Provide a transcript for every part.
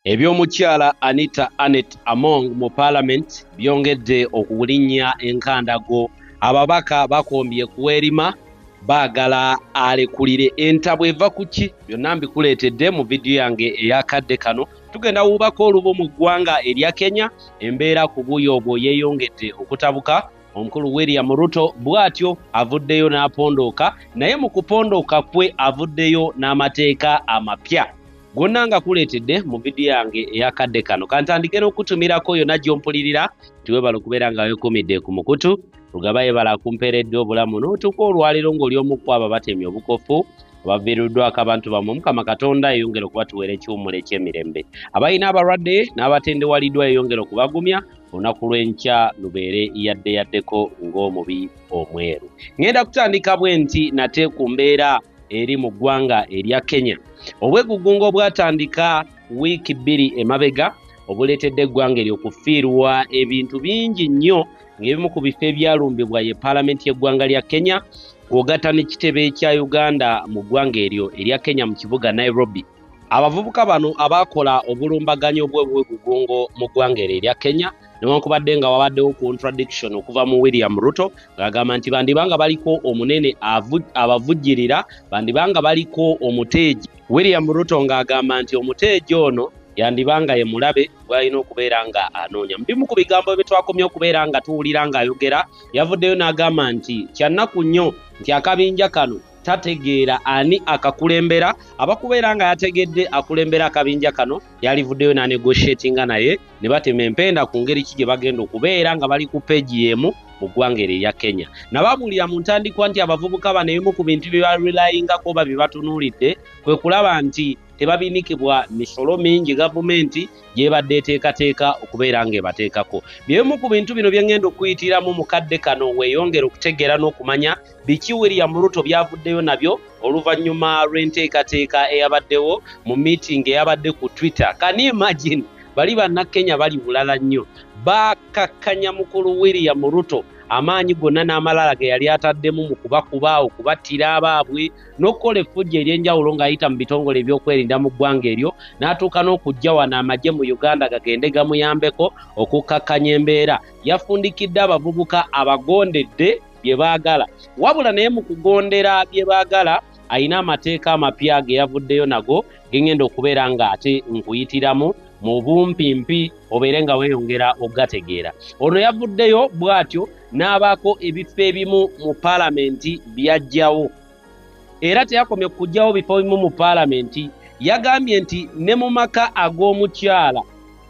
Ebyomukyala Anita Annette Among mu Parliament byongedde okulinnya enkandago. Ababaka bakombye kuwerima baagala alekulire entabwe eva kuki. Byonna mbikuleetedde mu vidiyo yange eyakadde kano. Tugenda wubaka olubu mu ggwanga erya Kenya. Embeera ku buyo obwo yeeyongedde okutabuka. Omukulu William Ruto bw'atyo avuddeyo n'apondooka, naye mu kupondooka kwe avuddeyo n'amateeka amapya. Gonna nga kuleetedde mu vidiyo yange eyakadde kano. Kantandike n'okutumirako yonna gy'ompulirira tiwebala okubeera nga weekumidde ku mukutu. Lugaba yebala kumpeeredde obulamu n'otuuka olwaliro ng'oli omu ku abo batemye obukofu baviiriddwako abantu bammwe. Mukama Katonda yeyongera okubatuweera ekiwummulo eky'emirembe. Abalina abalwadde n'abatendewaliddwa yeyongera okubagumya. Olunaku lw'enkya lubeere yaddeyaddeko ng'omubi omweru. Ngenda kutandika bwe nti nate ku mbeera eri mu ggwanga erya Kenya. Obwegugungo bwatandika wiiki 2 emabega obuleetedde eggwanga eryo okufiirwa ebintu bingi nnyo ng'ebimu ku bifo ebyalumbibwa ye Paalamenti y'eggwanga lya Kenya kw'ogatta n'ekitebe kya Uganda mu ggwanga eryo erya Kenya mu kibuga Nairobi. Abavubuka bano abaakola obulumbaganyo bw'obwegugungo mu ggwanga eryo erya Kenya newankubadde nga wabaddewo contradiction okuva mu William Ruto ng'agamba nti bandibanga baliko omunene abavujjirira, bandibanga baliko omuteeji. William Ruto ng'agamba nti omuteeji ono yandibanga ye mulabe gw'alina okubeera nga anoonya. Mu bimu ku bigambo bye twakomye okubeera nga tuwulira ng'ayogera, yavuddeyo n'agamba nti kyannaku nnyo nti akabinja kano tategeera ani akakulembera. Abakubeera nga yategedde akulembera akabinja kano yalivuddeyo n'anegotiatinga naye ne batema empenda ku ngeri ki gye bagenda okubeera nga bali ku peegi y'emu mu ggwanga eryo erya Kenya. Nababuulira mu ntandikwa nti abavubuka bano ebimu ku bintu bye barelayingako oba bye batunuulidde kwe kulaba nti tebabinikibwa misolo mingi gavumenti gy'ebadde eteekateeka okubeera ng'ebateekako. By'ebimu ku bintu bino bye ngenda okuyitiramu mu kadde kano weeyongera okutegeera n'okumanya biki William Ruto byavuddeyo nabyo oluvannyuma lw'enteekateeka eyabaddewo mu meeting eyabadde ku Twitter. Can you imagine? Bali bannakenya bali bulala nnyo. Bakakkanya mukulu William Ruto amaanyi gonna n'amalala ge yali ataddemu mu kubakuba, okubattira abaabwe n'okukola effujjo ery'enjawulo ng'ayita mu bitongole ebyokwerinda mu ggwanga eryo, n'atuuka n'okujja wano amagye mu Uganda gagende gamuyambeko okukkakkanya embeera. Yafundikidde abavubuka abagondedde bye baagala. Wabula naye mu kugondera bye baagala ayina amateeka amapya ge yavuddeyo nago gengenda okubeera ng'ate nkuyitiramu mu bumpimpi obeere nga weeyongera okugategeera. Ono yavuddeyo bw'atyo n'abaako ebifo ebimu mu Paalamenti by'aggyawo. Era teyakomye kuggyawo bifo bimu mu Paalamenti, yagambye nti ne mu maka ag'omukyala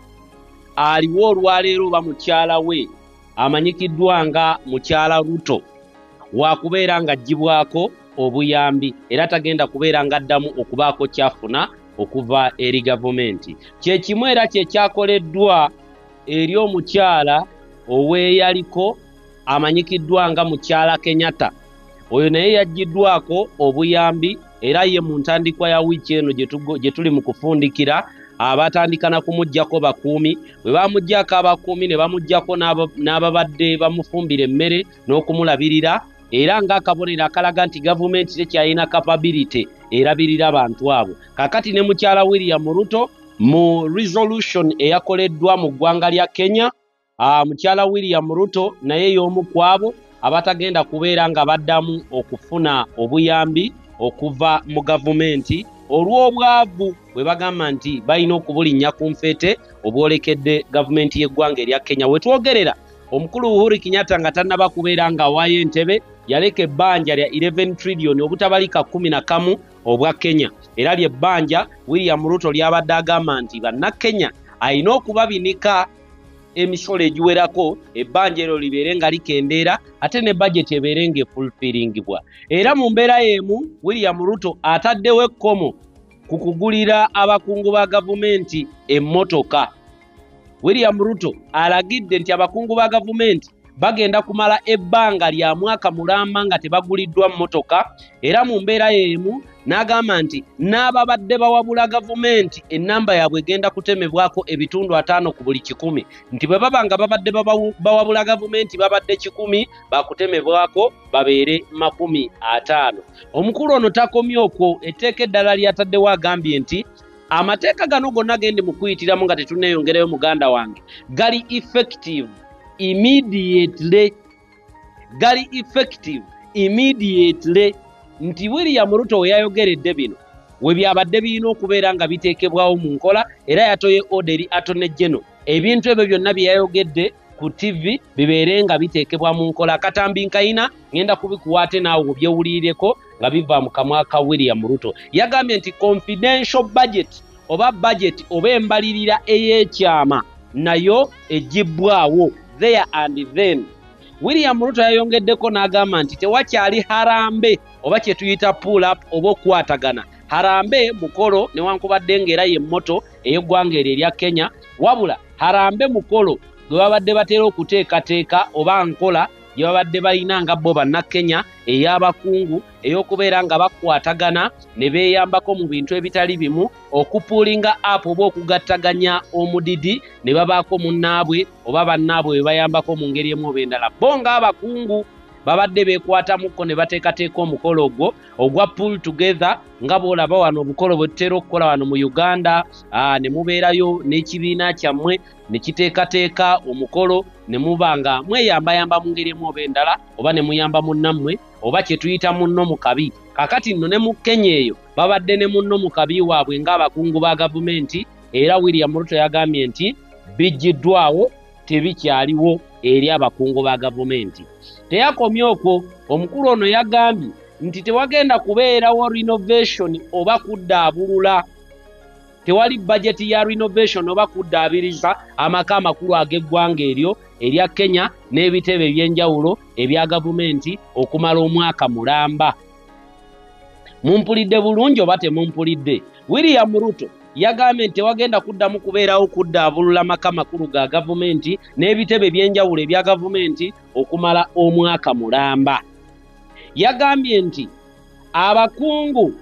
aliwo olwaleero oba mukyala we amanyikiddwa nga mukyala Ruto waakubeera ng'aggyibwako obuyambi era tagenda kubeera ng'addamu okubaako kyafuna okuva eri gavumenti. Kye kimu era kye kyakoleddwa eri omukyala oweeyaliko amanyikiddwa nga mukyala Kenyatta. Oyo naye yaggiddwako obuyambi era ye mu ntandikwa ya wiiki eno gye tuli mu kufundikira abatandika na kumuggyako bakuumi. Bwe bamuggyako abakuumi ne bamuggyako n'ababadde bamufumbira emmere n'okumulabirira era ng'akabonero akalaga nti gavumenti tekyalina capability erabirira abantu abo. Kakati ne mukyala William Ruto mu resolution eyakoleddwa mu ggwanga lya Kenya, mukyala William Ruto naye y'omu ku abo abatagenda kubeera nga baddamu okufuna obuyambi okuva mu gavumenti olw'obwavu bwe bagamba nti balina okubulinnya ku nfeete obwolekedde gavumenti y'eggwanga erya Kenya. We twogerera omukulu Uhuru Kenyatta nga tannaba kubeera nga awaayo entebe yaleka ebbanja lya 11 trillion obutabalika 11 obwa Kenya. Era ly'ebbanja William Ruto lyabadde agamba nti bannakenya alina okubabinika emisolo egiwerako, ebbanja eryo libeere nga likendeera ate ne budget ebeere ng'efulfillingibwa. Era mu mbeera y'emu William Ruto ataddewo ekkomo ku kugulira abakungu ba gavumenti emmotoka. William Ruto alagidde nti abakungu ba gavumenti bagenda kumala ebbanga lya mwaka mulamba nga tebaguliddwa mmotoka. Era mu mbeera y'emu n'agamba nti n'ababadde bawabula gavumenti ennamba yaabwe egenda kutemebwako ebitundu 5 ku buli 100. Nti bwe baba nga babadde bawabula gavumenti babadde 100 bakutemebwako babeere 50. Omukulu ono takomye okwo, etteeka eddala lyataddewo agambye nti amateeka gano gonna gendi mukuyitiramu nga tetuneeyongerayo muganda wange gali effective immediately nti William Ruto we yayogeredde bino we byabadde birina okubeera nga biteekebwawo mu nkola era yatoye oderi Attorney General ebintu ebyo byonna bye yayogedde ku TV bibeere nga biteekebwa mu nkola. Katambi nkayina ngenda kubikuwaate naawe obyewulirireko nga biva mu kamwa ka William Ruto. Yagambye nti confidential budget oba embalirira ey'ekyama nayo egibbwawo there and then. William Ruto yayongeddeko n'agamba nti tewakyali harambe oba kye tuyita pull up oba okukwatagana harambe mukolo newankubadde ng'era ye mmoto ey'eggwanga eryo erya Kenya, wabula harambe mukolo gwe babadde batera okuteekateeka oba nkola gye babadde balina nga bo bannakenya ey'abakungu ey'okubeera nga bakwatagana ne beeyambako mu bintu ebitali bimu okupuulinga app oba okugattaganya omudidi ne babaako munnaabwe oba bannaabwe be bayambako mu ngeri emu oba endala. Bo ng'abakungu babadde beekwatamuko ne bateekateeka omukolo ogwa pull together nga bw'olaba wano obukolo bwe tutera okukola wano mu Uganda ne mubeerayo n'ekibiina kyammwe ne kiteekateeka omukolo ne muba nga mweyambayamba mu ngeri emu oba endala oba ne muyamba munnammwe oba kye tuyita munno mu kabi. Kakati nno ne mu Kenya eyo babadde ne munno mu kabi waabwe ng'abakungu ba gavumenti era William Ruto yagambye nti biggiddwawo tebikyaliwo eri abakungu ba gavumenti. Teyakomye okwo, omukulu ono yagambye nti tewagenda kubeerawo renovation oba kuddaabulula. Tewali budget ya renovation oba kuddaabiriza amaka amakulu ag'eggwanga eryo erya Kenya n'ebitebe eby'enjawulo ebya gavumenti okumala omwaka mulamba. Mumpulidde bulungi oba temumpulidde? William Ruto yagambye nti tewagenda kuddamu kubeerawo kuddaabulula amaka makulu ga gavumenti n'ebitebe eby'enjawulo ebya gavumenti okumala omwaka mulamba. Yagambye nti abakungu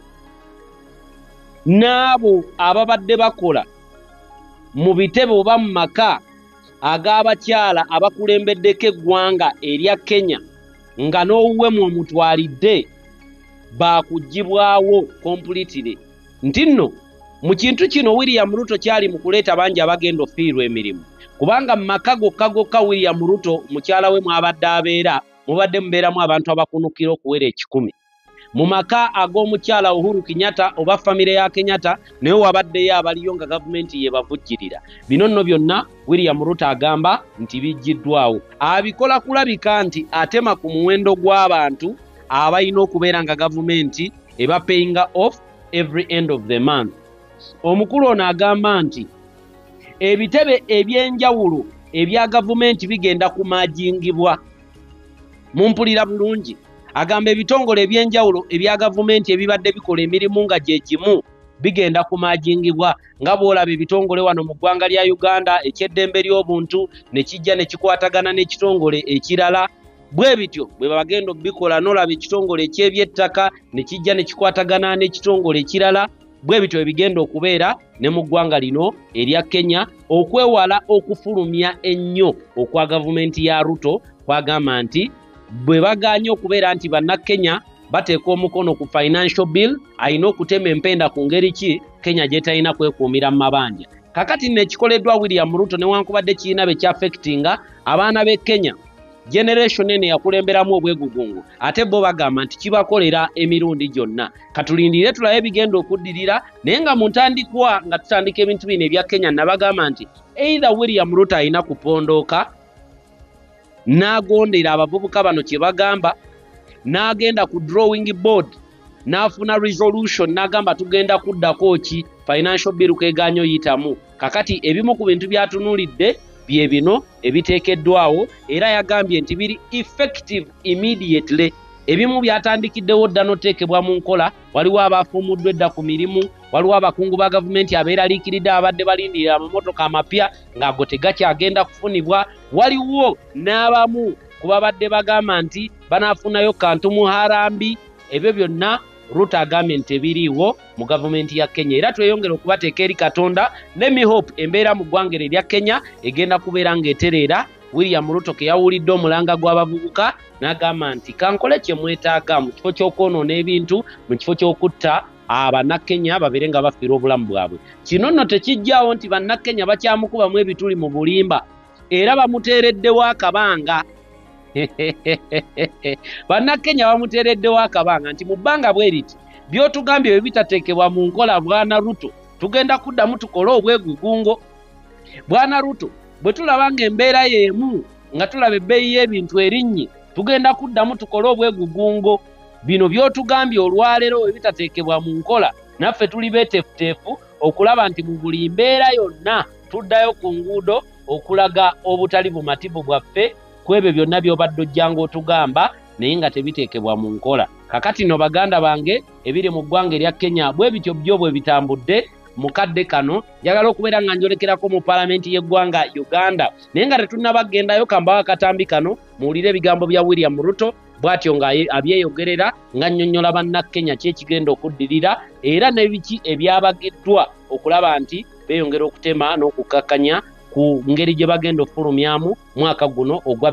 n'abo ababadde bakola mu bitebe oba mu maka ag'abakyala abakulembeddeko eggwanga erya Kenya nga n'owuwemu omutwalidde baakuggyibwawo completely. Nti nno mu kintu kino William Ruto kyali mu kuleeta bangi abagenda ofiirwa emirimu kubanga mu maka gokka William Ruto mukyala we mwabadde abeera mubadde mubeeramu abantu abakunukira okuwera 100. Mu maka ag'omukyala Uhuru Kenyatta oba famire ya Kenyatta naye wabaddeyo abaliyo nga gavumenti ye bavujjirira. Bino nno byonna William Ruto agamba nti biggiddwawo. Abikola kulabika nti atema ku muwendo gw'abantu abalina okubeera nga gavumenti eba paying off every end of the month. Omukulu ono agamba nti ebitebe eby'enjawulo ebya gavumenti bigenda kumaajingibwa. Mumpulira bulungi. Agamba ebitongole eby'enjawulo ebya gavumenti ebibadde bikola emirimu nga gye gimu bigenda kumaajingibwa nga bw'olaba ebitongole wano mu ggwanga lya Uganda eky'eddembe ly'obuntu ne kijja ne kikwatagana n'ekitongole ekirala. Bwe bityo bwe bagenda okubikola n'olaba ekitongole eky'ebyettaka ne kijja ne kikwatagana n'ekitongole ekirala. Bwe bityo bigenda okubeera ne mu ggwanga lino erya Kenya okwewala okufulumya ennyo okwa gavumenti ya Ruto kwagamba nti bwe baganye okubeera nti bannakenya bateeka omukono ku financial bill ayina okutema empenda ku ngeri ki Kenya gyetalina kwekuumira mu mabanja. Kakati nno ekikoleddwa William Ruto newankubadde kirina be kyafekitinga abaana b'e Kenya generation ene yakulemberamu obwegugungu ate bo bagamba nti kibakolera emirundi gyonna. Katulindire tulabe bigenda okuddirira naye nga mu ntandikwa nga tutandika ebintu bino ebya Kenya nabagamba nti either William Ruto ayina kupondooka n'agondera abavubuka bano kye bagamba n'agenda ku drawing board n'afuna resolution n'agamba tugenda kuddako ki financial bill kweganyo yitamu. Kakati ebimu ku bintu byatunuulidde bye bino ebiteekeddwawo era yagambye nti biri effective immediately. Ebimu byatandikiddewo dda n'oteekebwa mu nkola. Waliwo abafuumuddwa edda ku mirimu, waliwo abakungu ba gavumenti abeeraliikiridde abadde balindirira amamotoka amapya ng'ago tegakyagenda kufunibwa. Waliwo n'abamu ku babadde bagamba nti banaafunayo kantu mu harambi. Ebyo byonna Ruto agambye nti ebiriiwo mu gavumenti ya Kenya era tweyongera okubateeka eri Katonda ne mihope embeera mu ggwanga erya Kenya egenda kubeera ng'etereera. William Ruto ke yawulidde omulanga gw'abavubuka n'agamba nti kankole kye mwetaaga mu kifo ky'okwonoona ebintu, mu kifo ky'okutta abannakenya babeere nga bafiira obulamu bwabwe. Kino nno tekijjaawo nti bannakenya bakyamukubamu ebituli mu bulimba era bamuteereddewo akabanga. Bannakenya bamuteereddewo akabanga nti mu bbanga bwe riti by'otugambye bwe bitateekebwa mu nkola Bwana Ruto tugenda kuddamu tukole obwegugungo. Bwana Ruto bwe tulaba ng'embeera y'emu nga tulaba ebbeeyi y'ebintu erinnye tugenda kuddamu tukole obwegugungo. Bino by'otugambye olwaleero bwe bitateekebwa mu nkola naffe tuli beeteefuteefu okulaba nti mu buli mbeera yonna tuddayo ku nguudo okulaga obutali bumativu bwaffe ku ebyo byonna by'obadde ojjanga otugamba naye nga tebiteekebwa mu nkola. Kakati no baganda bange ebiri mu ggwanga erya Kenya bwe bityo byo bwe bitambudde mu kadde kano. Njagala okubeera nga njolekerako mu paalamenti y'eggwanga Uganda naye nga tetunnabagendayo kambawo akatambi kano muwulire ebigambo bya William Ruto bw'atyo nga abyeyogerera nga nnyonnyola bannakenya ki ekigenda okuddirira era n'ebiki ebyabagiddwa okulaba nti beeyongera okutema n'okukkakkanya ku ngeri gye bagenda okufulumyamu mwaka guno ogwa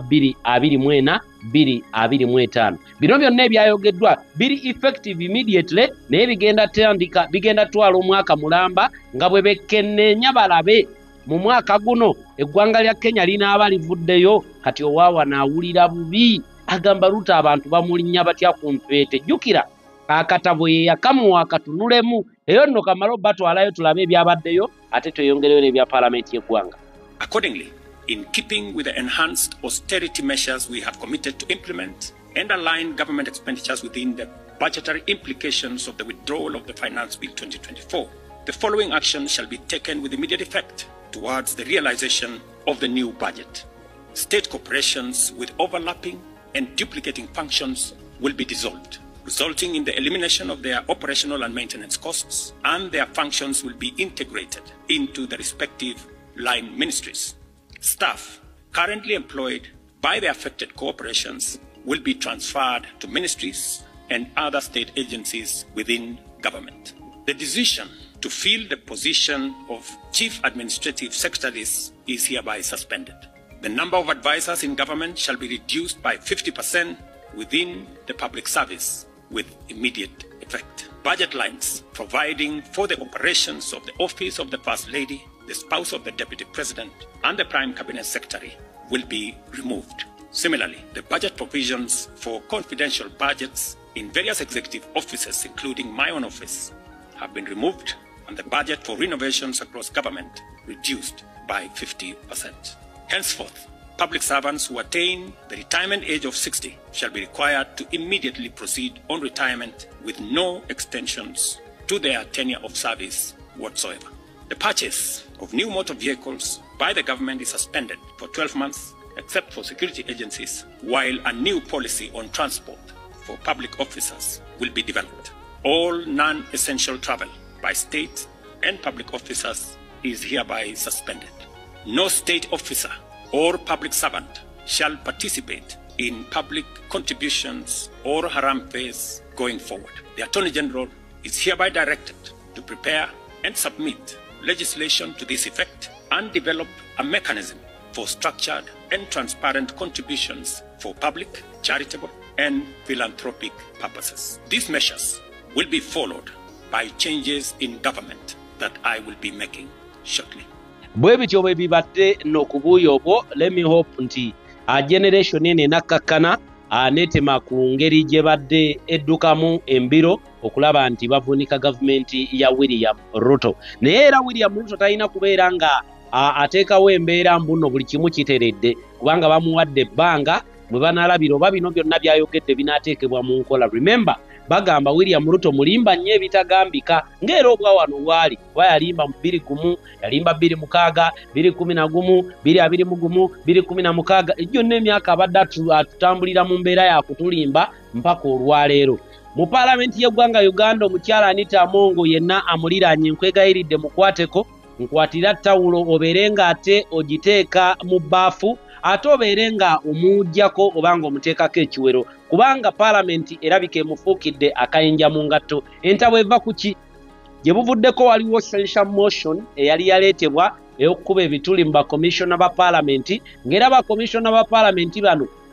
2024-2025. Bino byonna ebyayogeddwa biri effective immediately naye bigenda twala omwaka mulamba nga bwe bekenneenya balabe mu mwaka guno eggwanga lya Kenya linaaba livuddeyo. Kati owaawa naawulira bubi agamba Ruto abantu bamulinnya batya ku mpete. Jjukira akatabo ye yakamuwa akatunulemu eyo nno kamalo batwalayo tulabe ebyabaddeyo ate tweyongereyo n'ebya paalamenti y'eggwanga. Accordingly, in keeping with the enhanced austerity measures we have committed to implement and align government expenditures within the budgetary implications of the withdrawal of the Finance Bill 2024, the following actions shall be taken with immediate effect towards the realization of the new budget. State corporations with overlapping and duplicating functions will be dissolved, resulting in the elimination of their operational and maintenance costs, and their functions will be integrated into the respective line ministries. Staff currently employed by the affected corporations will be transferred to ministries and other state agencies within government. The decision to fill the position of Chief Administrative Secretaries is hereby suspended. The number of advisors in government shall be reduced by 50% within the public service with immediate effect. Budget lines providing for the operations of the Office of the First Lady, the spouse of the Deputy President, and the Prime Cabinet Secretary will be removed. Similarly, the budget provisions for confidential budgets in various executive offices, including my own office, have been removed, and the budget for renovations across government reduced by 50%. Henceforth, public servants who attain the retirement age of 60 shall be required to immediately proceed on retirement with no extensions to their tenure of service whatsoever. The purchase of new motor vehicles by the government is suspended for 12 months, except for security agencies, while a new policy on transport for public officers will be developed. All non-essential travel by state and public officers is hereby suspended. No state officer or public servant shall participate in public contributions or haramphase going forward. The Attorney General is hereby directed to prepare and submit legislation to this effect and develop a mechanism for structured and transparent contributions for public, charitable, and philanthropic purposes. These measures will be followed by changes in government that I will be making shortly. Bwe bityo bwe bibadde n'okubuuya obwo. Let me hope nti generation eno enakkakkana netema ku ngeri gye badde eddukamu embiro okulaba nti bavunika gavumenti ya William Ruto. Naye era William Ruto talina kubeera nga ateekawo embeera mbuno buli kimu kiteredde, kubanga bamuwadde ebbanga mwe banaalabira oba bino byonna byayogedde binaateekebwa mu nkola. Remember, bagamba William Ruto mulimba nnyo ebitagambika ng'era obwa wano waali kuba yalimba mu 20, yalimba 2006, 2011, 2021, 2016. Ejjo n'emyaka abadde atutambulira mu mbeera ya kutulimba mpaka olwaleero. Mu paalamenti y'eggwanga Uganda, omukyala Anita Among yenna amuliraanye nkwegayiridde mukwateko, nkwatira tawulo obeere nga ate ogiteeka mu bbaafu ate obeere nga omujjako oba nga omuteekako ekiwero, kubanga paalamenti erabika emufuukidde akayinja mu ngatto. Entabo eva ku ki? Gye buvuddeko waliwo censure motion eyali yaleetebwa ey'okukuba ebituli mu bakomishona ba paalamenti, ng'era bakomishona ba paalamenti bano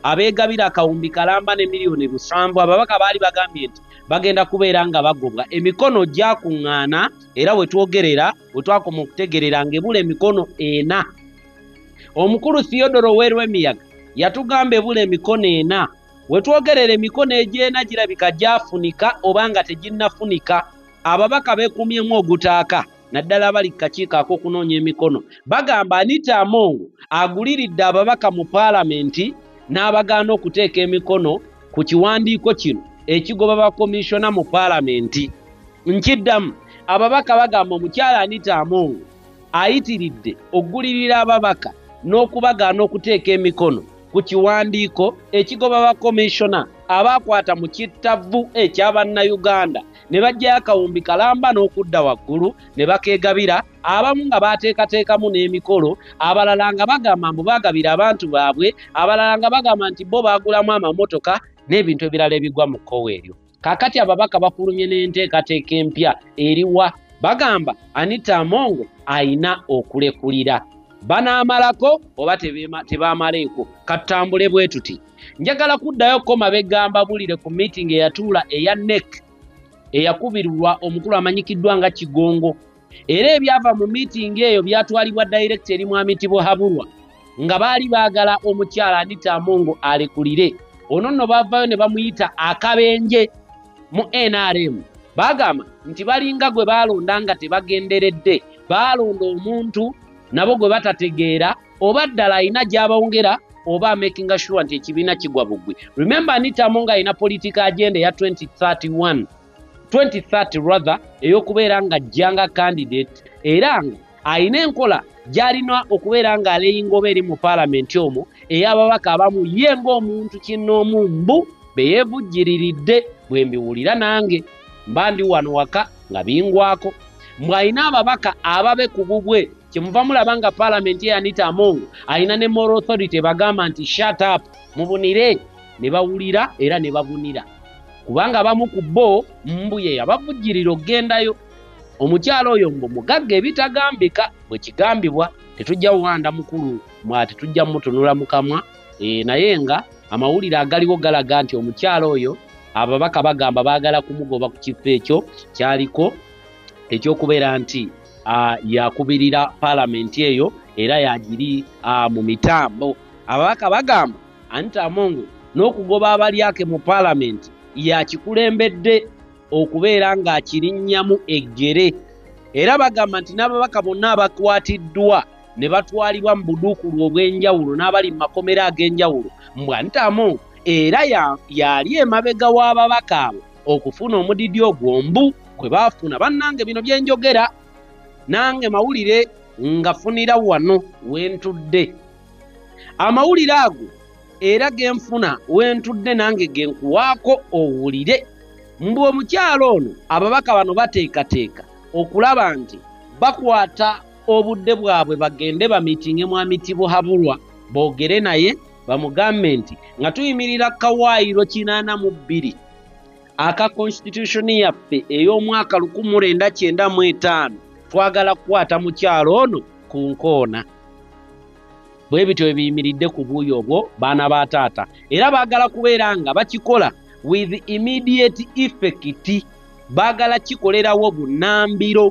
abeegabira akawumbi kalamba ne miliyoni 7 ababaka baali bagambye nti bagenda kubeera nga bagobwa emikono gyakuŋŋaana era wetwogerera wetwakoma okutegerera ng'ebula emikono 4 omukulu Theodoro Werwemiyaga yatugamba ebula emikono 4 wetwogerera emikono egy'ena girabika gyafunika oba nga teginnafunika ababaka beekumyemu ogutaaka naddala abali kakiiko ak'okunoonya emikono bagamba Anita Among aguliridde ababaka mu paalamenti n'abagaana okuteeka emikono ku kiwandiiko kino ekigoba bakomishona mu paalamenti. Nkiddamu ababaka bagamba omukyala Anita Among ayitiridde okugulirira ababaka n'okubagaana okuteeka emikono ku kiwandiiko ekigoba bakomishona abaakwata mu kittavu eky'Abannayuganda ne bajjayo akawumbi kalamba n'okudda waggulu ne bakeegabira abamu nga baateekateekamu n'emikolo abalala nga bagamba mbu baagabira abantu baabwe abalala nga bagamba nti bo baagulamu amamotoka n'ebintu ebirala ebigwa mu kkowe eryo. Kaakati ababaka bafulumye n'enteekateeka empya eriwa bagamba Anita Among ayina okulekulira. Banaamalako oba tebaamaleeko katutambule bwe tuti. Njagala kuddayo ko mabegamba bulire ku meeting eyatuula eya NEC eyakubirirwa omukulu amanyikiddwa nga Kigongo era ebyava mu meeting eyo byatwalibwa director eri Mwami Tibwa Haburwa nga baali baagala omukyala Anita Among alekulire. Ono nno bavayo ne bamuyita akabenje mu NRM bagamba nti balinga gwe baalonda nga tebagenderedde baalonda omuntu nabo gwe batategeera oba ddala ayina gy'abawongera oba making sure nti ekibiina kigwa bugwi. Remember Anita Among ayina political agenda ya 2030 rather ey'okubeera nga ajjanga candidate era nga ayina enkola gy'alina okubeera nga aleyinga oba eri mu paalamenti omwo ey'ababaka abamu ye ng'omuntu kinnoomu mbu beyeevujjiriridde bwe mbiwulira nange mba ndi wano waka nga bingwako mbw ayina ababaka ababe ku bubwe kyemuva mulaba nga paalamenti ya Anita Among ayina ne moral authority bagamba nti shut up mubunire ne bawulira era ne babunira kubanga abamu ku bo mbuye yabavujjirira okgendayo. Omukyalo oyo mbu mugagga ebitagambika bwe kigambibwa tetujja wanda mukulu mwate tujja mutunula mukamwa naye nga amawulire agaliwo galaga nti omukyalo oyo ababaka bagamba baagala kumugoba ku kifo ekyo kyaliko ekyokubeera nti yakubirira paalamenti eyo era yagiri mu mitambo. Ababaka bagamba Anita Among n'okugoba abalyake mu paalamenti yakikulembedde okubeera nga akirinnyamu eggere era bagamba nti n'ababaka bonna abakwatiddwa ne batwalibwa mu buduukulu obw'enjawulo n'abali mu makomera ag'enjawulo mbw Anita Among era yali emabega w'ababaka abo okufuna omudidi ogwombu kwe baafuna. Bannange bino byenjogera nange mawulire ngafunira wano wentudde amawulire ago era genfuna wentudde nange genkuwaako owulire mbu omukyalo ono ababaka bano bateekateeka okulaba nti bakwata obudde bwabwe bagende bamiitinge Mwami Tibwa Haburwa boogere naye bamugambe nti nga tuyimirira kawaayiro 82 aka constitution yaffe ey'omwaka 1995 twagala kukwata mukyalo ono ku nkoona. Bwe bityo ebiyimiridde ku buuyo obwo baana ba taata era baagala kubeera nga bakikola with immediate effect baagala kikolerawo bunnambiro.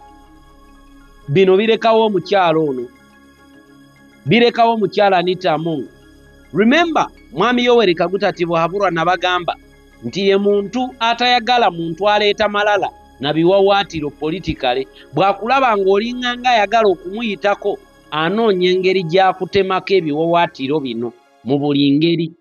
Bino birekawo omukyalo ono birekawo omukyala Anita Among. Remember Mwami Yoweri Kaguta Tibwa Haburwa nabagamba nti ye muntu atayagala muntu aleeta malala na biwawaatiro politikale bwakulaba ng'olinga nga ayagala okumuyitako anoonya engeri gy'akutemako ebiwawaatiro bino mu buli ngeri.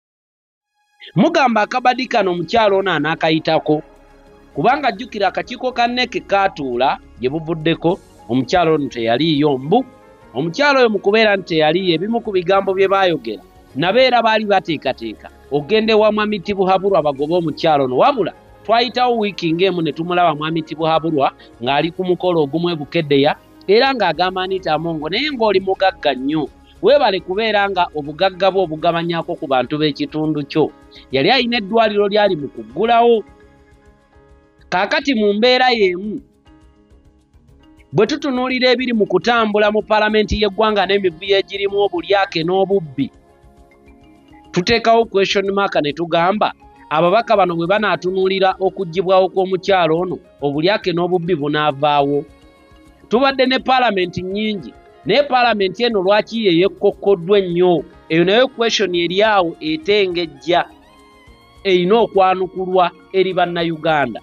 Mugamba akabadi kano omukyalo ono anaakayitako kubanga jjukira akakiiko ka NEC kaatuula gye buvuddeko omukyalo ono teyaliiyo mbu omukyalo oyo mu kubeera nti teyaliiyo ebimu ku bigambo bye baayogera nabeera baali bateekateeka okgende wa Mwami Tibwa Haburwa bagobe omukyalo ono wabula twayitawo wiiki ng'emu ne tumulaba Mwami Tibwa Haburwa ng'ali ku mukolo ogumu ebukeddeya era ng'agamba Anita Among naye ng'oli mugagga nnyo weebale kubeera nga obugagga bwe obugabanyako ku bantu b'ekitundu kyo. Yali alina eddwaliro lyali mu kuggulawo kaakati mu mbeera y'emu bwe tutunuulira ebiri mu kutambula mu paalamenti y'eggwanga n'emivuyo egirimu obulyake n'obubbi tuteekawo question mark ne tugamba ababaka bano bwe banaatunulira okugibwawo kw'omukyalo ono obulyake n'obubbi bunaavaawo. Tubadde ne paalamenti nnyingi naye paalamenti eno lwaki yeyekkokkoddwa ennyo? Eyo nayo question eri awo etengejja erina okwanukulwa eri bannayuganda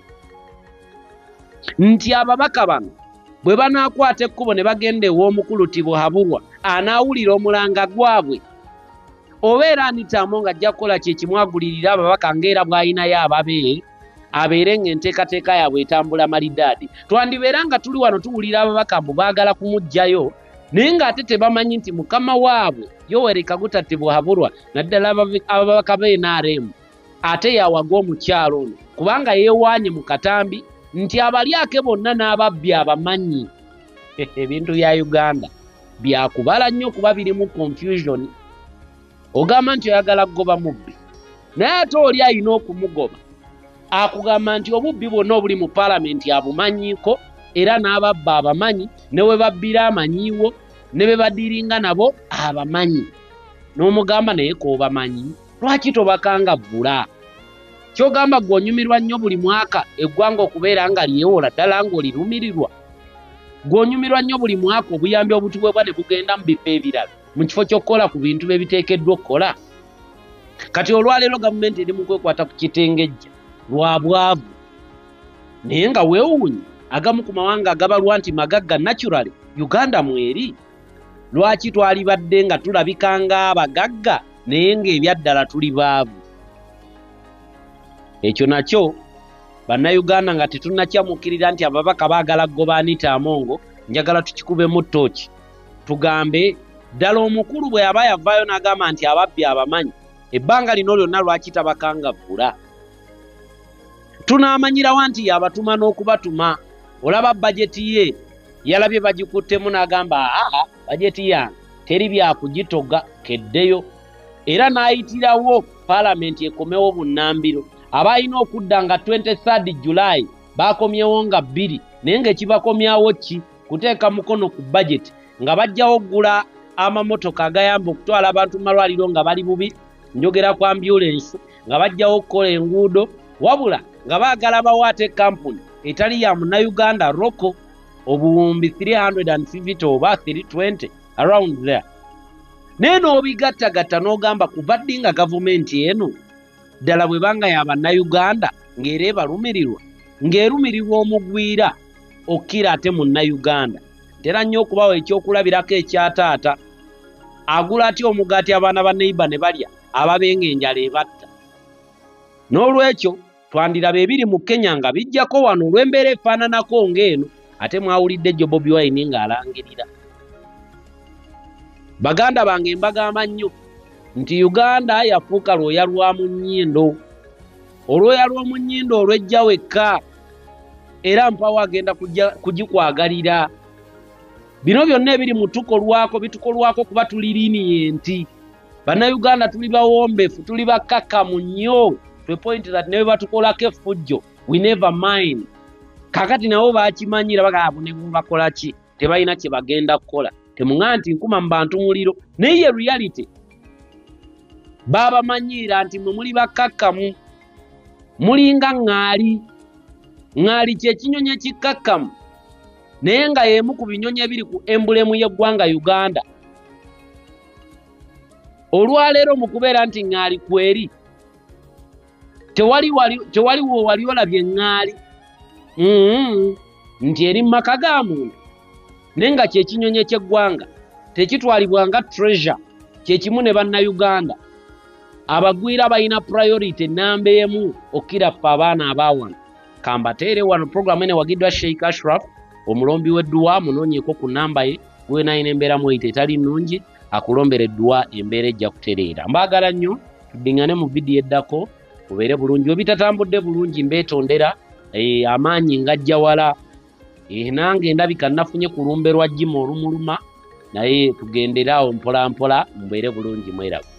nti ababaka bano bwe banaakwata ekkubo ne bagenda ew'omukulu Tibuhaburwa anaawulira omulanga gwabwe oba era Anita Among ajja kukola kye kimwagulirira ababaka ng'era bw'ayinayo ababe abeere ng'enteekateeka yaabwe etambula malidaadi. Twandibeera nga tuli wano tuwulira ababaka mbu baagala kumuggyayo naye ng'ate tebamanyi nti mukama waabwe Yoweri Kaguta Tibuhaburwa naddala ababaka b'NRM ate yawaga omukyalo ono kubanga yeewaanye mu katambi nti abalyake bonna n'ababbi abamanyi. Ebintu bya Uganda byakubala nnyo kuba birimu confusion. Ogamba nti oyagala kugoba mubbi naye ate oli alina okumugoba akugamba nti obubbi bwonna obuli mu paalamenti abumanyiiko era n'ababba abamanyi ne we babbira amanyiiwo ne be badiringa nabo abamanyi n'omugamba naye k'obamanyi lwaki tobakangavvula? Kyogamba gw'onyumirwa nnyo buli mwaka eggwanga okubeera nga lyewola ddala ng'olirumirirwa. Gw'onyumirwa nnyo buli mwaka obuyambi obutuweebwa ne bugenda mu bifo ebirala mu kifo ky'okukola ku bintu bye biteekeddwa okukola. Kati olwaleero gavumenti eri mu kwekwata ku kitengejja lwa bwavu naye nga weewuunye agamu ku mawanga agabalwa nti magagga naturally Uganda mweri. Lwaki twalibadde nga tulabika ng'abagagga naye ng'ebyaddala tuli baavu? Ekyo nakyo bannayuganda nga tetunnakyamuukirira nti ababaka baagala kugoba Anita Among njagala tukikubemu ttooki tugambe ddala omukulu bwe yaba yavaayo n'agamba nti ababbi abamanyi ebbanga lino lyonna lwaki tabakangavvula? Tunaamanyirawo nti yabatuma n'okubatuma. Olaba bajeti ye yalabye bagikuttemu n'agamba bajeti yange teri byakugitoga keddeyo, era n'ayitirawo paalamenti ekomewo bunnambiro. Abalina okudda nga 23 July bakomyewo nga 2 naye ng'ekibakomyawo ki? Kuteeka mukono ku bajeti nga bajjawo oggula amamotoka agayamba okutwala abantu malwaliro nga bali bubi, njogera ku ambulance, nga bajjawo okukola enguudo, wabula nga baagala bawaate kampuni etali ya munnayuganda Roko obuwumbi 350 oba 320 around there. Naye n'obigattagatta n'ogamba kubadde nga gavumenti eno ddala bwe banga y'abannayuganda ng'era ebalumirirwa ng'erumirirwa omugwira okkira ate munnayuganda. Ntera nnyo okubawo ekyokulabirako ekya taata agula atya omugaati abaana ba neighbor ne balya ababenga enjala ebatta. N'olwekyo twandiraba ebiri mu Kenya nga bijjako wano olw'embeera efaananako ng'eno ate mwawulidde Joe Bobi Wine ng'alangirira. Baganda bange mbagamba nnyo nti Uganda yafuuka lwoya lwa mu nnyindo. Olwoya lw'omu nnyindo olwejja wekka era mpawo agenda kugikwagalira. Bino byonna ebiri mu tukolwako bitukolwako kuba tuli lenient. Bannayuganda tuli bawombefu, tuli bakkakkamu nnyo to a point that ne bwe batukolako effujjo we never mind. Kakati nabo bakimanyira bagamba ne bakola ki tebalina kye bagenda kukola. Temuŋŋamba nti nkuma mu bantu muliro naye ye reality. Babamanyira nti mwe muli bakkakkamu mulinga ŋŋaali. Ŋŋaali kye kinyonyi ekikkakkamu naye nga y'emu ku binyonyi ebiri ku embulemu y'eggwanga Uganda. Olwaleero mu kubeera nti ŋŋaali kweri tewaliwo wali olabye ŋŋaali nti eri mu maka ga muntu naye nga kye kinyonyi eky'eggwanga tekitwalibwa nga treasure. Kye kimu ne bannayuganda abagwira balina priority namba emu okkira ffe abaana abaawano. Kambateere wano program ene wagiddwa Sheikh Ashraf omulombi w'edduwa munoonyeeko ku namba ye gwenayina embeera mweyita etali nnungi akulombera edduwa embeera ejja kutereera. Mbaagala nnyo tuddiŋŋane mu vidiyo eddako ubeere bulungi. Webitatambudde bulungi mbeetondera amaanyi ngajja wala nange ndabika nafunye kulumberwa jjimu olumuluma naye tugenderaawo mpola mpola mubeere bulungi mweraba.